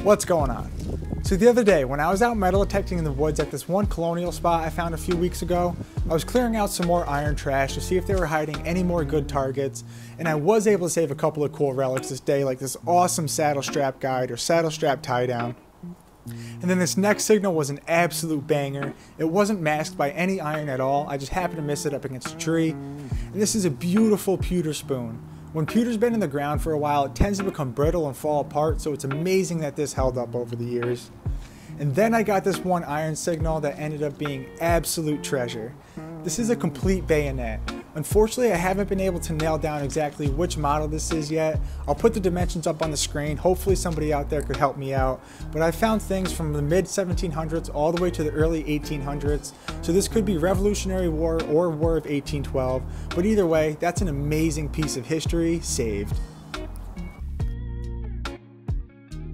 What's going on? So the other day, when I was out metal detecting in the woods at this one colonial spot I found a few weeks ago, I was clearing out some more iron trash to see if they were hiding any more good targets, and I was able to save a couple of cool relics this day, like this awesome saddle strap guide or saddle strap tie down. And then this next signal was an absolute banger. It wasn't masked by any iron at all, I just happened to miss it up against a tree. And this is a beautiful pewter spoon. When pewter's been in the ground for a while, it tends to become brittle and fall apart, so it's amazing that this held up over the years. And then I got this one iron signal that ended up being absolute treasure. This is a complete bayonet. Unfortunately, I haven't been able to nail down exactly which model this is yet. I'll put the dimensions up on the screen. Hopefully somebody out there could help me out. But I found things from the mid 1700s all the way to the early 1800s. So this could be Revolutionary War or War of 1812. But either way, that's an amazing piece of history saved.